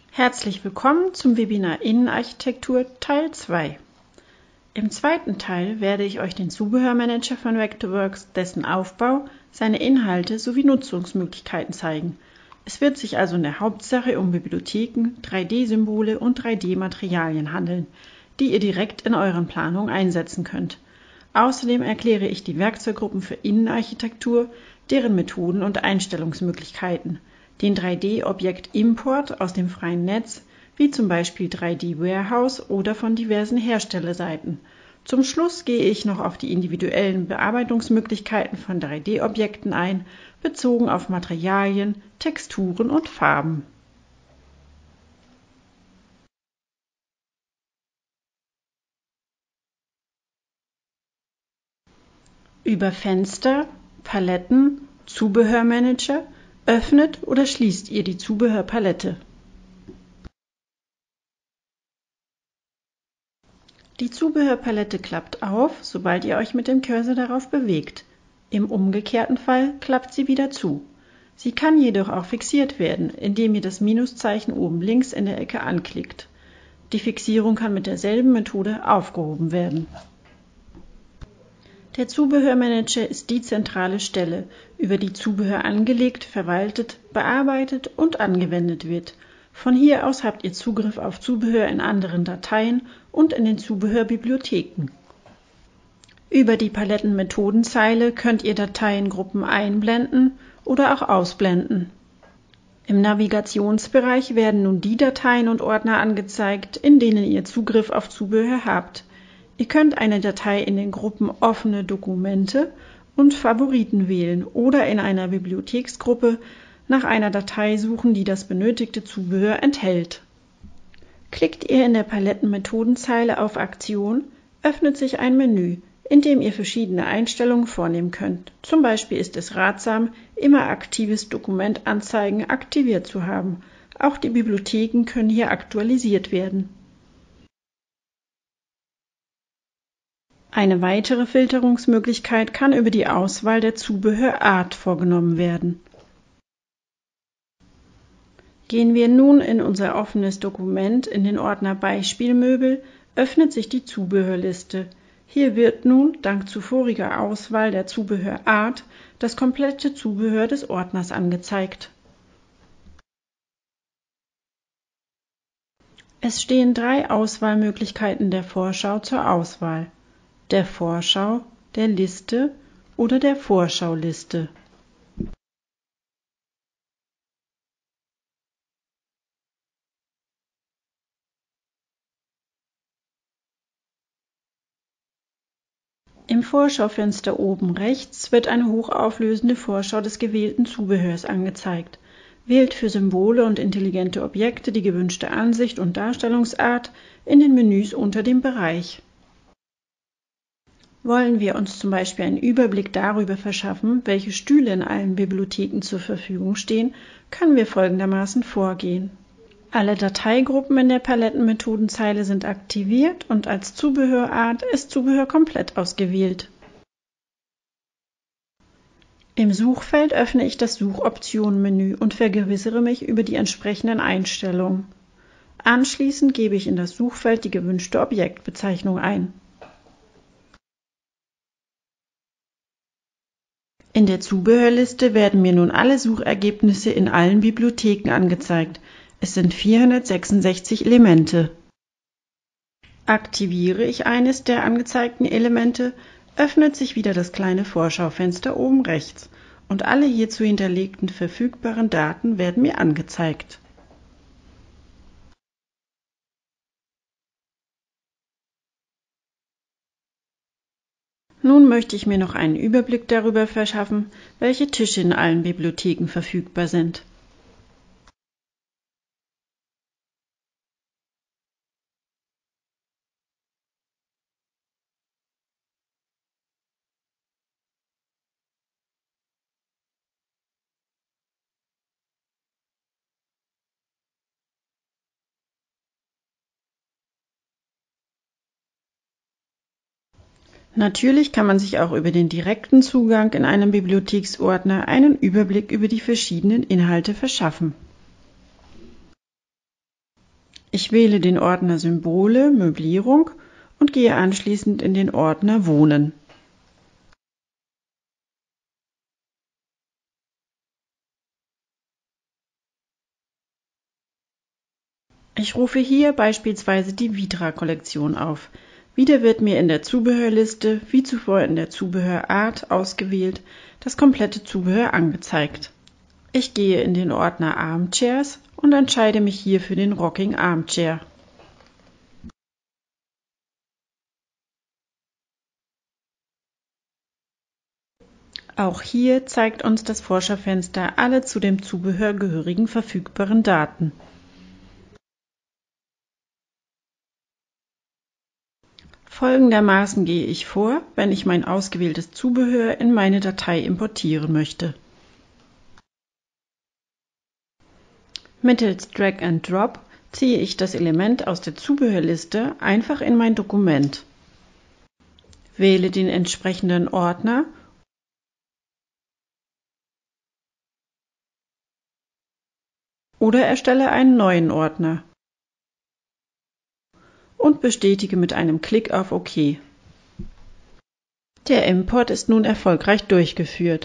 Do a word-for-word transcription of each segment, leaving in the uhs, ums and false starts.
Herzlich willkommen zum Webinar Innenarchitektur Teil zwei. Im zweiten Teil werde ich euch den Zubehörmanager von Vectorworks, dessen Aufbau, seine Inhalte sowie Nutzungsmöglichkeiten zeigen. Es wird sich also in der Hauptsache um Bibliotheken, drei D-Symbole und drei D-Materialien handeln, die ihr direkt in euren Planungen einsetzen könnt. Außerdem erkläre ich die Werkzeuggruppen für Innenarchitektur, deren Methoden und Einstellungsmöglichkeiten, den drei D-Objekt-Import aus dem freien Netz, wie zum Beispiel drei D-Warehouse oder von diversen Herstellerseiten. Zum Schluss gehe ich noch auf die individuellen Bearbeitungsmöglichkeiten von drei D-Objekten ein, bezogen auf Materialien, Texturen und Farben. Über Fenster, Paletten, Zubehörmanager öffnet oder schließt ihr die Zubehörpalette. Die Zubehörpalette klappt auf, sobald ihr euch mit dem Cursor darauf bewegt. Im umgekehrten Fall klappt sie wieder zu. Sie kann jedoch auch fixiert werden, indem ihr das Minuszeichen oben links in der Ecke anklickt. Die Fixierung kann mit derselben Methode aufgehoben werden. Der Zubehörmanager ist die zentrale Stelle, über die Zubehör angelegt, verwaltet, bearbeitet und angewendet wird. Von hier aus habt ihr Zugriff auf Zubehör in anderen Dateien und in den Zubehörbibliotheken. Über die Palettenmethodenzeile könnt ihr Dateiengruppen einblenden oder auch ausblenden. Im Navigationsbereich werden nun die Dateien und Ordner angezeigt, in denen ihr Zugriff auf Zubehör habt. Ihr könnt eine Datei in den Gruppen Offene Dokumente und Favoriten wählen oder in einer Bibliotheksgruppe nach einer Datei suchen, die das benötigte Zubehör enthält. Klickt ihr in der Palettenmethodenzeile auf Aktion, öffnet sich ein Menü, in dem ihr verschiedene Einstellungen vornehmen könnt. Zum Beispiel ist es ratsam, immer aktives Dokumentanzeigen aktiviert zu haben. Auch die Bibliotheken können hier aktualisiert werden. Eine weitere Filterungsmöglichkeit kann über die Auswahl der Zubehörart vorgenommen werden. Gehen wir nun in unser offenes Dokument in den Ordner Beispielmöbel, öffnet sich die Zubehörliste. Hier wird nun, dank zuvoriger Auswahl der Zubehörart, das komplette Zubehör des Ordners angezeigt. Es stehen drei Auswahlmöglichkeiten der Vorschau zur Auswahl: der Vorschau, der Liste oder der Vorschauliste. Im Vorschaufenster oben rechts wird eine hochauflösende Vorschau des gewählten Zubehörs angezeigt. Wählt für Symbole und intelligente Objekte die gewünschte Ansicht und Darstellungsart in den Menüs unter dem Bereich. Wollen wir uns zum Beispiel einen Überblick darüber verschaffen, welche Stühle in allen Bibliotheken zur Verfügung stehen, können wir folgendermaßen vorgehen. Alle Dateigruppen in der Palettenmethodenzeile sind aktiviert und als Zubehörart ist Zubehör komplett ausgewählt. Im Suchfeld öffne ich das Suchoptionen-Menü und vergewissere mich über die entsprechenden Einstellungen. Anschließend gebe ich in das Suchfeld die gewünschte Objektbezeichnung ein. In der Zubehörliste werden mir nun alle Suchergebnisse in allen Bibliotheken angezeigt. Es sind vierhundertsechsundsechzig Elemente. Aktiviere ich eines der angezeigten Elemente, öffnet sich wieder das kleine Vorschaufenster oben rechts und alle hierzu hinterlegten verfügbaren Daten werden mir angezeigt. Nun möchte ich mir noch einen Überblick darüber verschaffen, welche Tische in allen Bibliotheken verfügbar sind. Natürlich kann man sich auch über den direkten Zugang in einem Bibliotheksordner einen Überblick über die verschiedenen Inhalte verschaffen. Ich wähle den Ordner Symbole, Möblierung und gehe anschließend in den Ordner Wohnen. Ich rufe hier beispielsweise die Vitra-Kollektion auf. Wieder wird mir in der Zubehörliste, wie zuvor in der Zubehörart ausgewählt, das komplette Zubehör angezeigt. Ich gehe in den Ordner Armchairs und entscheide mich hier für den Rocking Armchair. Auch hier zeigt uns das Vorschau-Fenster alle zu dem Zubehör gehörigen verfügbaren Daten. Folgendermaßen gehe ich vor, wenn ich mein ausgewähltes Zubehör in meine Datei importieren möchte. Mittels Drag and Drop ziehe ich das Element aus der Zubehörliste einfach in mein Dokument, wähle den entsprechenden Ordner oder erstelle einen neuen Ordner und bestätige mit einem Klick auf OK. Der Import ist nun erfolgreich durchgeführt.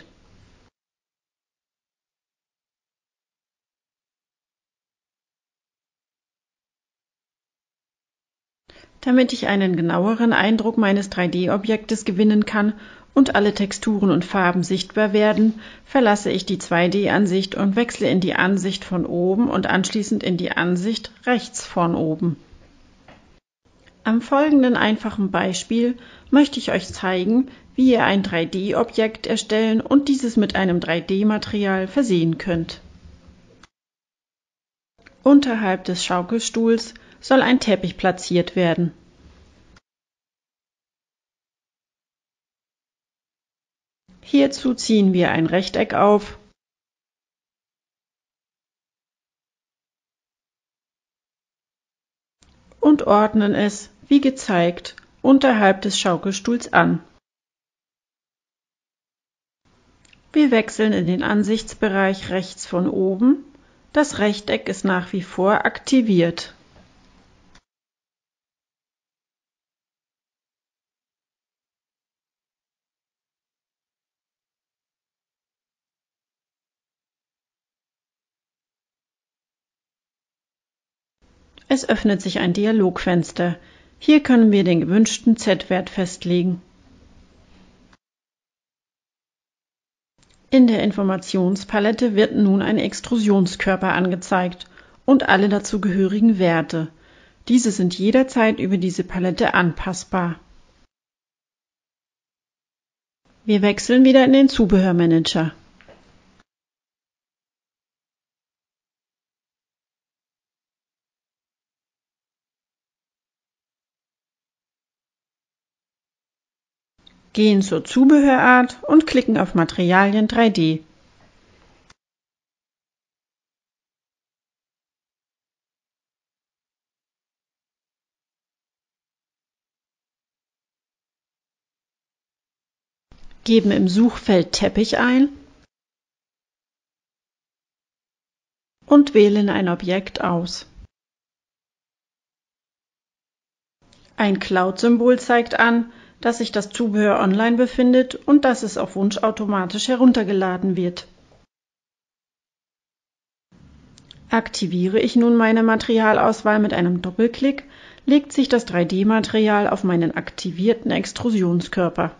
Damit ich einen genaueren Eindruck meines drei D Objektes gewinnen kann und alle Texturen und Farben sichtbar werden, verlasse ich die zwei D Ansicht und wechsle in die Ansicht von oben und anschließend in die Ansicht rechts von oben. Am folgenden einfachen Beispiel möchte ich euch zeigen, wie ihr ein drei D Objekt erstellen und dieses mit einem drei D Material versehen könnt. Unterhalb des Schaukelstuhls soll ein Teppich platziert werden. Hierzu ziehen wir ein Rechteck auf und ordnen es, wie gezeigt, unterhalb des Schaukelstuhls an. Wir wechseln in den Ansichtsbereich rechts von oben. Das Rechteck ist nach wie vor aktiviert. Es öffnet sich ein Dialogfenster. Hier können wir den gewünschten Z-Wert festlegen. In der Informationspalette wird nun ein Extrusionskörper angezeigt und alle dazugehörigen Werte. Diese sind jederzeit über diese Palette anpassbar. Wir wechseln wieder in den Zubehörmanager. Gehen zur Zubehörart und klicken auf Materialien drei D. Geben im Suchfeld Teppich ein und wählen ein Objekt aus. Ein Cloud-Symbol zeigt an, dass sich das Zubehör online befindet und dass es auf Wunsch automatisch heruntergeladen wird. Aktiviere ich nun meine Materialauswahl mit einem Doppelklick, legt sich das drei D Material auf meinen aktivierten Extrusionskörper.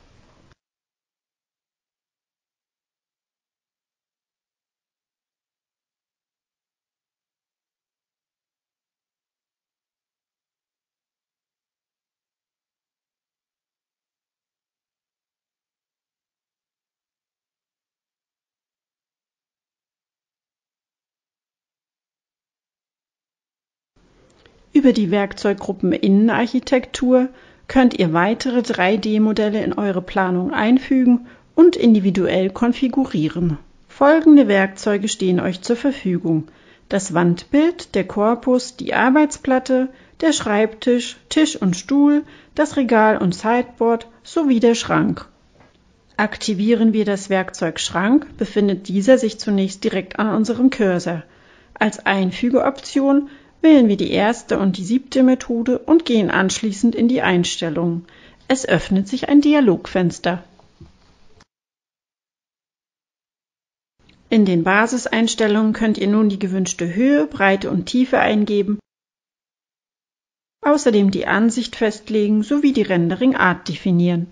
Über die Werkzeuggruppen Innenarchitektur könnt ihr weitere drei D Modelle in eure Planung einfügen und individuell konfigurieren. Folgende Werkzeuge stehen euch zur Verfügung: das Wandbild, der Korpus, die Arbeitsplatte, der Schreibtisch, Tisch und Stuhl, das Regal und Sideboard sowie der Schrank. Aktivieren wir das Werkzeug Schrank, befindet dieser sich zunächst direkt an unserem Cursor. Als Einfügeoption Wählen wir die erste und die siebte Methode und gehen anschließend in die Einstellungen. Es öffnet sich ein Dialogfenster. In den Basiseinstellungen könnt ihr nun die gewünschte Höhe, Breite und Tiefe eingeben, außerdem die Ansicht festlegen sowie die Rendering-Art definieren.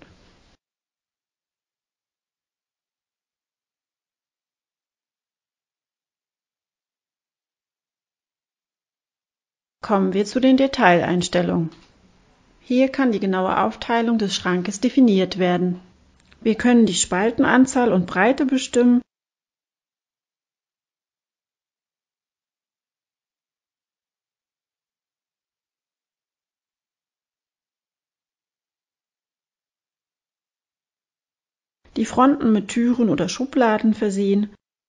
Kommen wir zu den Detaileinstellungen. Hier kann die genaue Aufteilung des Schrankes definiert werden. Wir können die Spaltenanzahl und Breite bestimmen, die Fronten mit Türen oder Schubladen versehen,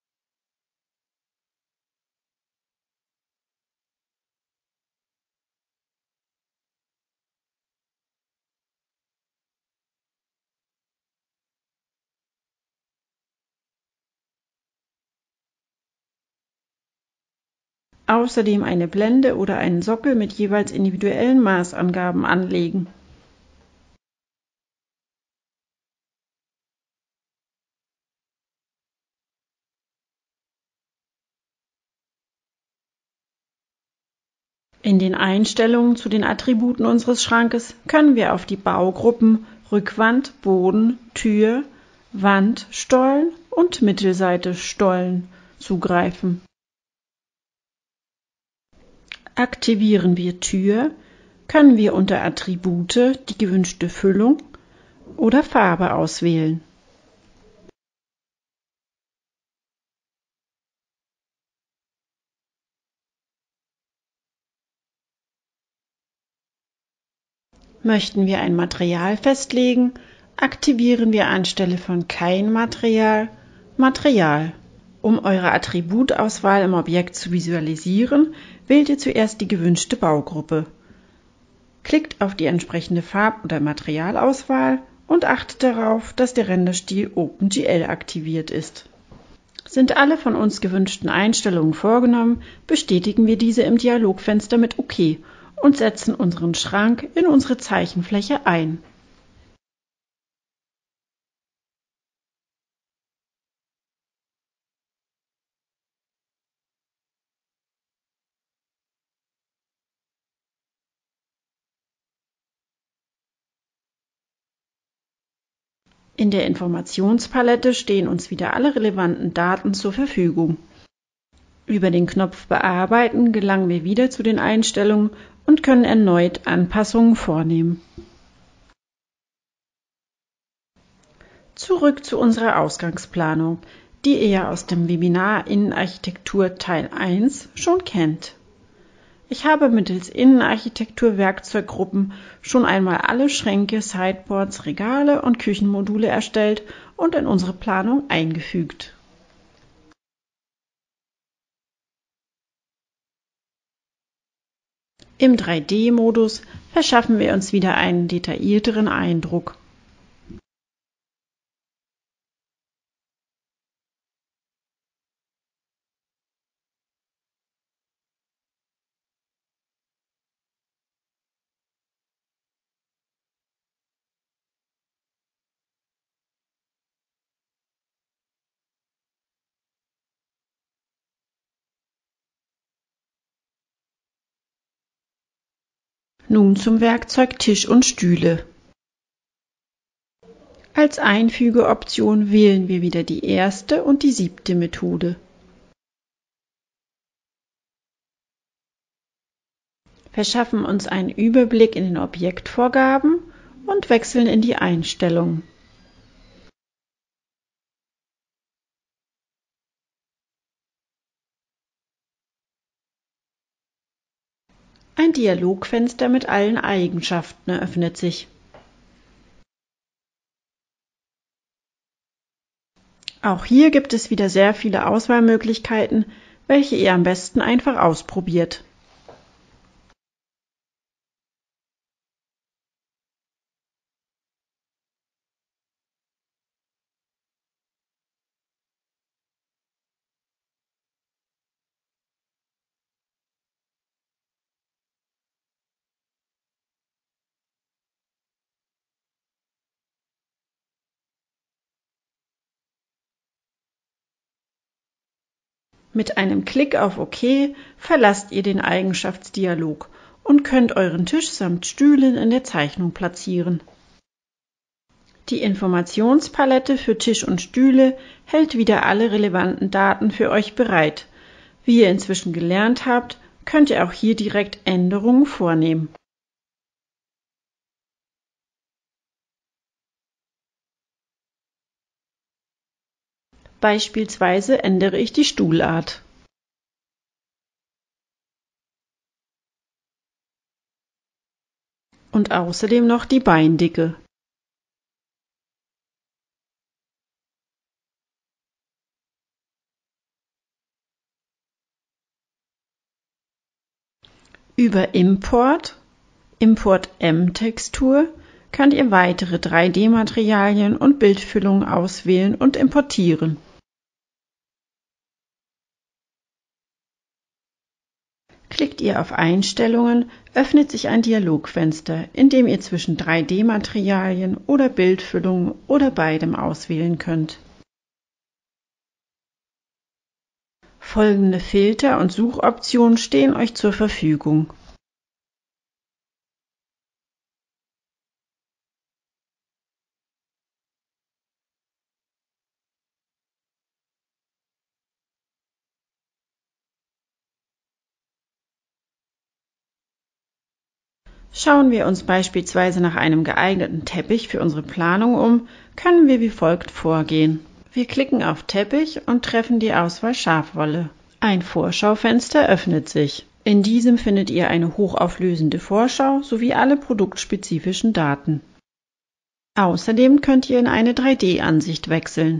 außerdem eine Blende oder einen Sockel mit jeweils individuellen Maßangaben anlegen. In den Einstellungen zu den Attributen unseres Schrankes können wir auf die Baugruppen Rückwand, Boden, Tür, Wand, Stollen und Mittelseite Stollen zugreifen. Aktivieren wir Tür, können wir unter Attribute die gewünschte Füllung oder Farbe auswählen. Möchten wir ein Material festlegen, aktivieren wir anstelle von Kein Material Material. Um eure Attributauswahl im Objekt zu visualisieren, wählt ihr zuerst die gewünschte Baugruppe. Klickt auf die entsprechende Farb- oder Materialauswahl und achtet darauf, dass der Renderstil OpenGL aktiviert ist. Sind alle von uns gewünschten Einstellungen vorgenommen, bestätigen wir diese im Dialogfenster mit OK und setzen unseren Schrank in unsere Zeichenfläche ein. In der Informationspalette stehen uns wieder alle relevanten Daten zur Verfügung. Über den Knopf Bearbeiten gelangen wir wieder zu den Einstellungen und können erneut Anpassungen vornehmen. Zurück zu unserer Ausgangsplanung, die ihr ja aus dem Webinar Innenarchitektur Teil eins schon kennt. Ich habe mittels Innenarchitektur-Werkzeuggruppen schon einmal alle Schränke, Sideboards, Regale und Küchenmodule erstellt und in unsere Planung eingefügt. Im drei D Modus verschaffen wir uns wieder einen detaillierteren Eindruck. Nun zum Werkzeug Tisch und Stühle. Als Einfügeoption wählen wir wieder die erste und die siebte Methode. Verschaffen uns einen Überblick in den Objektvorgaben und wechseln in die Einstellungen. Ein Dialogfenster mit allen Eigenschaften eröffnet sich. Auch hier gibt es wieder sehr viele Auswahlmöglichkeiten, welche ihr am besten einfach ausprobiert. Mit einem Klick auf OK verlasst ihr den Eigenschaftsdialog und könnt euren Tisch samt Stühlen in der Zeichnung platzieren. Die Informationspalette für Tisch und Stühle hält wieder alle relevanten Daten für euch bereit. Wie ihr inzwischen gelernt habt, könnt ihr auch hier direkt Änderungen vornehmen. Beispielsweise ändere ich die Stuhlart. Und außerdem noch die Beindicke. Über Import, Import M-Textur, könnt ihr weitere drei D Materialien und Bildfüllungen auswählen und importieren. Klickt ihr auf Einstellungen, öffnet sich ein Dialogfenster, in dem ihr zwischen drei D Materialien oder Bildfüllungen oder beidem auswählen könnt. Folgende Filter und Suchoptionen stehen euch zur Verfügung. Schauen wir uns beispielsweise nach einem geeigneten Teppich für unsere Planung um, können wir wie folgt vorgehen. Wir klicken auf Teppich und treffen die Auswahl Schafwolle. Ein Vorschaufenster öffnet sich. In diesem findet ihr eine hochauflösende Vorschau sowie alle produktspezifischen Daten. Außerdem könnt ihr in eine drei D Ansicht wechseln.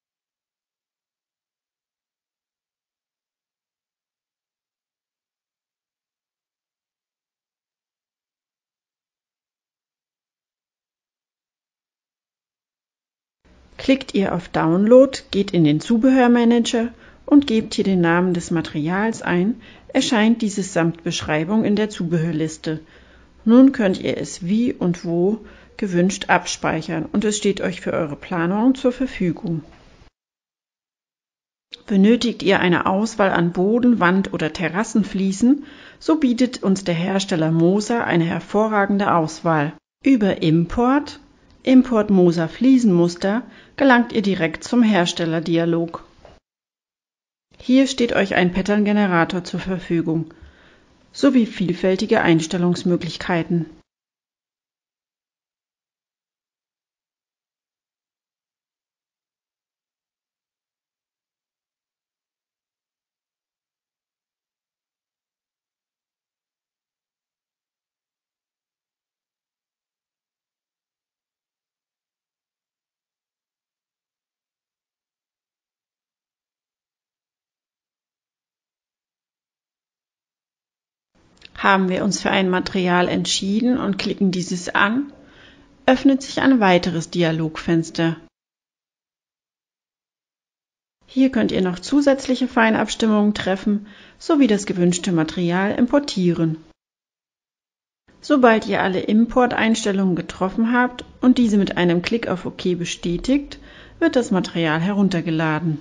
Klickt ihr auf Download, geht in den Zubehörmanager und gebt hier den Namen des Materials ein, erscheint dieses samt Beschreibung in der Zubehörliste. Nun könnt ihr es wie und wo gewünscht abspeichern und es steht euch für eure Planung zur Verfügung. Benötigt ihr eine Auswahl an Boden-, Wand- oder Terrassenfliesen, so bietet uns der Hersteller Moser eine hervorragende Auswahl. Über Import, Import Moser Fliesenmuster gelangt ihr direkt zum Herstellerdialog. Hier steht euch ein Pattern-Generator zur Verfügung, sowie vielfältige Einstellungsmöglichkeiten. Haben wir uns für ein Material entschieden und klicken dieses an, öffnet sich ein weiteres Dialogfenster. Hier könnt ihr noch zusätzliche Feinabstimmungen treffen sowie das gewünschte Material importieren. Sobald ihr alle Importeinstellungen getroffen habt und diese mit einem Klick auf OK bestätigt, wird das Material heruntergeladen.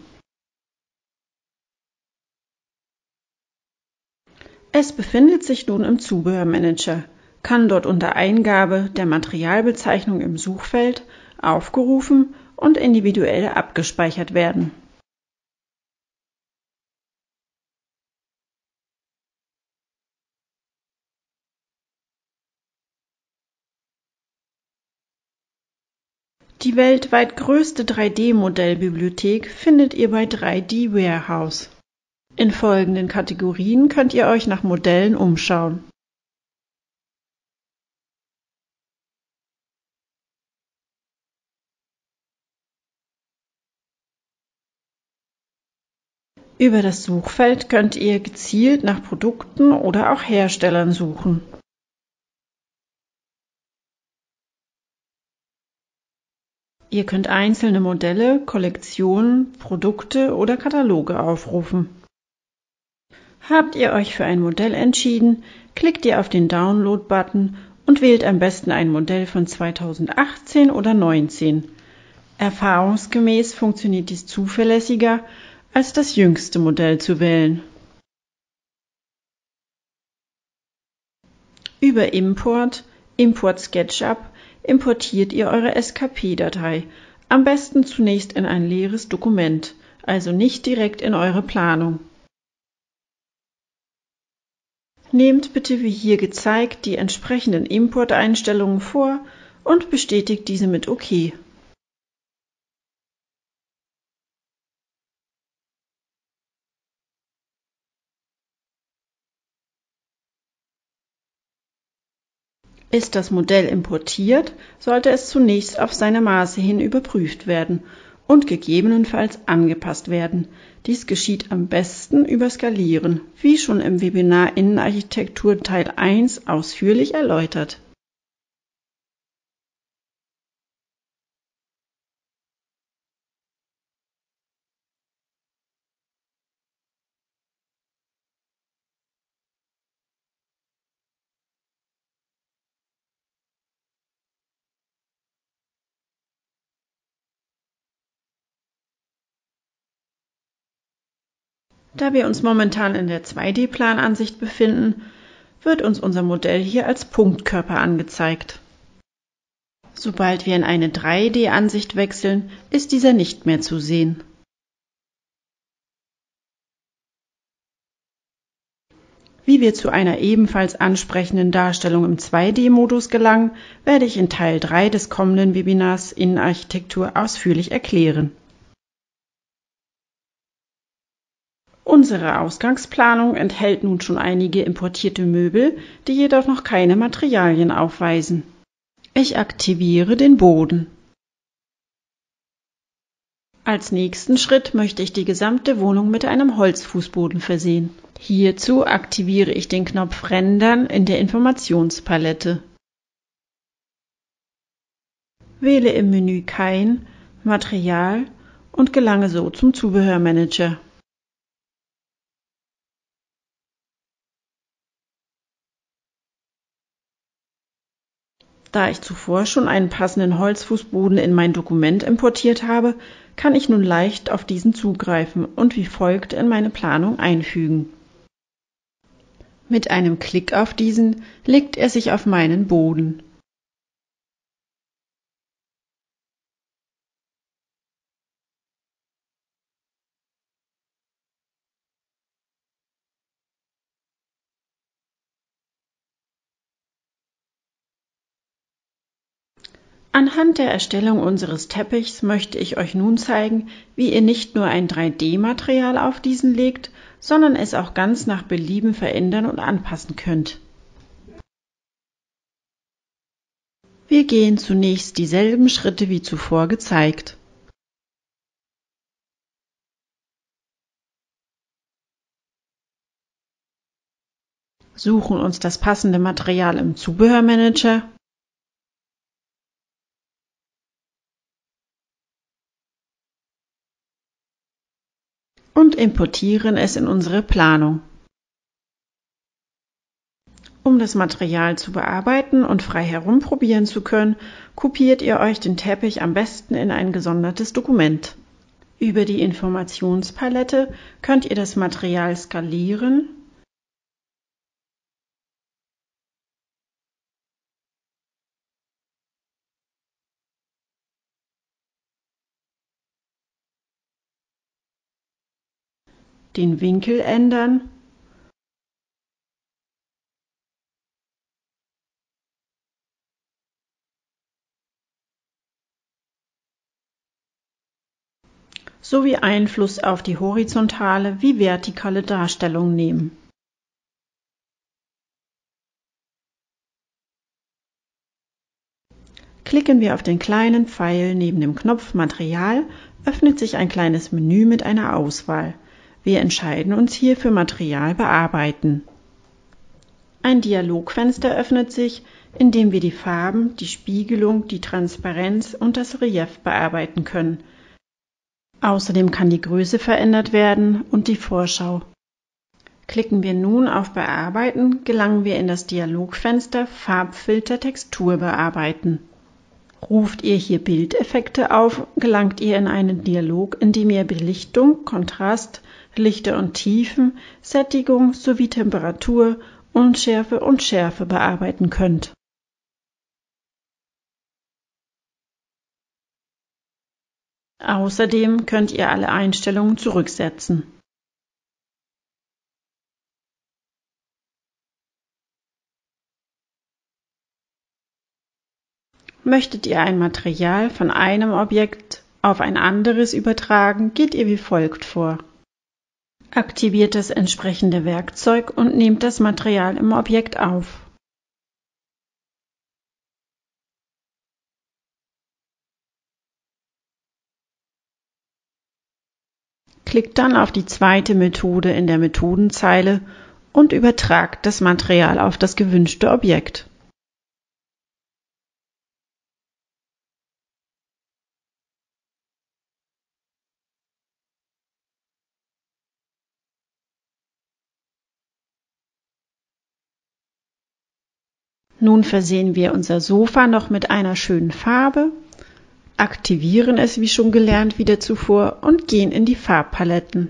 Es befindet sich nun im Zubehörmanager, kann dort unter Eingabe der Materialbezeichnung im Suchfeld aufgerufen und individuell abgespeichert werden. Die weltweit größte drei D Modellbibliothek findet ihr bei drei D Warehouse. In folgenden Kategorien könnt ihr euch nach Modellen umschauen. Über das Suchfeld könnt ihr gezielt nach Produkten oder auch Herstellern suchen. Ihr könnt einzelne Modelle, Kollektionen, Produkte oder Kataloge aufrufen. Habt ihr euch für ein Modell entschieden, klickt ihr auf den Download-Button und wählt am besten ein Modell von zweitausendachtzehn oder neunzehn. Erfahrungsgemäß funktioniert dies zuverlässiger, als das jüngste Modell zu wählen. Über Import, Import SketchUp importiert ihr eure S K P-Datei, am besten zunächst in ein leeres Dokument, also nicht direkt in eure Planung. Nehmt bitte wie hier gezeigt die entsprechenden Importeinstellungen vor und bestätigt diese mit OK. Ist das Modell importiert, sollte es zunächst auf seine Maße hin überprüft werden und gegebenenfalls angepasst werden. Dies geschieht am besten über Skalieren, wie schon im Webinar Innenarchitektur Teil eins ausführlich erläutert. Da wir uns momentan in der zwei D Planansicht befinden, wird uns unser Modell hier als Punktkörper angezeigt. Sobald wir in eine drei D Ansicht wechseln, ist dieser nicht mehr zu sehen. Wie wir zu einer ebenfalls ansprechenden Darstellung im zwei D Modus gelangen, werde ich in Teil drei des kommenden Webinars Innenarchitektur ausführlich erklären. Unsere Ausgangsplanung enthält nun schon einige importierte Möbel, die jedoch noch keine Materialien aufweisen. Ich aktiviere den Boden. Als nächsten Schritt möchte ich die gesamte Wohnung mit einem Holzfußboden versehen. Hierzu aktiviere ich den Knopf Rendern in der Informationspalette. Wähle im Menü Kein, Material und gelange so zum Zubehörmanager. Da ich zuvor schon einen passenden Holzfußboden in mein Dokument importiert habe, kann ich nun leicht auf diesen zugreifen und wie folgt in meine Planung einfügen. Mit einem Klick auf diesen legt er sich auf meinen Boden. Anhand der Erstellung unseres Teppichs möchte ich euch nun zeigen, wie ihr nicht nur ein drei D Material auf diesen legt, sondern es auch ganz nach Belieben verändern und anpassen könnt. Wir gehen zunächst dieselben Schritte wie zuvor gezeigt. Suchen uns das passende Material im Zubehörmanager und importieren es in unsere Planung. Um das Material zu bearbeiten und frei herumprobieren zu können, kopiert ihr euch den Teppich am besten in ein gesondertes Dokument. Über die Informationspalette könnt ihr das Material skalieren den Winkel ändern sowie Einfluss auf die horizontale wie vertikale Darstellung nehmen. Klicken wir auf den kleinen Pfeil neben dem Knopf Material, öffnet sich ein kleines Menü mit einer Auswahl. Wir entscheiden uns hier für Material bearbeiten. Ein Dialogfenster öffnet sich, in dem wir die Farben, die Spiegelung, die Transparenz und das Relief bearbeiten können. Außerdem kann die Größe verändert werden und die Vorschau. Klicken wir nun auf Bearbeiten, gelangen wir in das Dialogfenster Farbfilter Textur bearbeiten. Ruft ihr hier Bildeffekte auf, gelangt ihr in einen Dialog, in dem ihr Belichtung, Kontrast, Lichter und Tiefen, Sättigung sowie Temperatur, Unschärfe und Schärfe bearbeiten könnt. Außerdem könnt ihr alle Einstellungen zurücksetzen. Möchtet ihr ein Material von einem Objekt auf ein anderes übertragen, geht ihr wie folgt vor. Aktiviert das entsprechende Werkzeug und nehmt das Material im Objekt auf. Klickt dann auf die zweite Methode in der Methodenzeile und übertragt das Material auf das gewünschte Objekt. Nun versehen wir unser Sofa noch mit einer schönen Farbe, aktivieren es wie schon gelernt wieder zuvor und gehen in die Farbpaletten.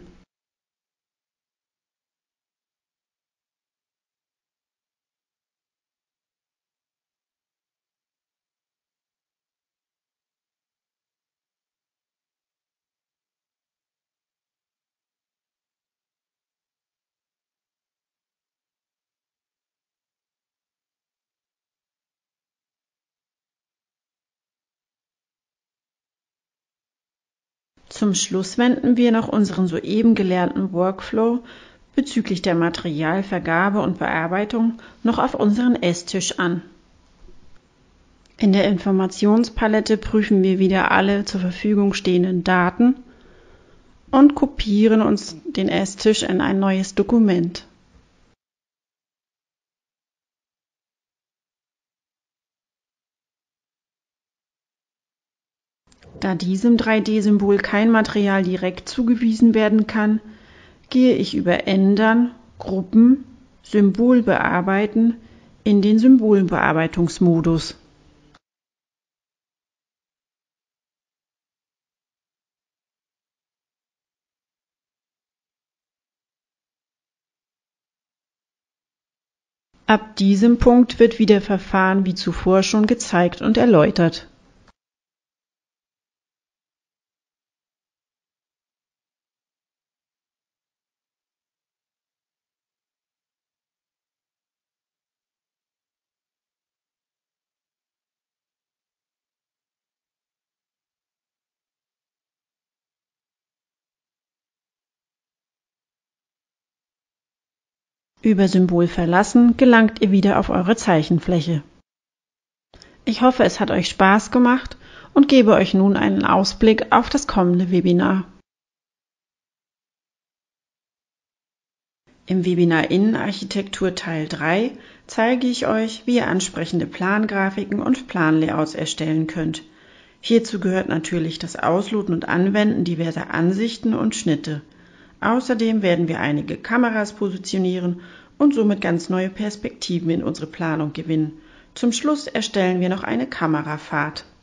Zum Schluss wenden wir noch unseren soeben gelernten Workflow bezüglich der Materialvergabe und Bearbeitung noch auf unseren Esstisch an. In der Informationspalette prüfen wir wieder alle zur Verfügung stehenden Daten und kopieren uns den Esstisch in ein neues Dokument. Da diesem drei D Symbol kein Material direkt zugewiesen werden kann, gehe ich über Ändern, Gruppen, Symbol bearbeiten in den Symbolbearbeitungsmodus. Ab diesem Punkt wird wieder Verfahren wie zuvor schon gezeigt und erläutert. Über Symbol verlassen gelangt ihr wieder auf eure Zeichenfläche. Ich hoffe, es hat euch Spaß gemacht und gebe euch nun einen Ausblick auf das kommende Webinar. Im Webinar Innenarchitektur Teil drei zeige ich euch, wie ihr ansprechende Plangrafiken und Planlayouts erstellen könnt. Hierzu gehört natürlich das Ausloten und Anwenden diverser Ansichten und Schnitte. Außerdem werden wir einige Kameras positionieren und somit ganz neue Perspektiven in unsere Planung gewinnen. Zum Schluss erstellen wir noch eine Kamerafahrt.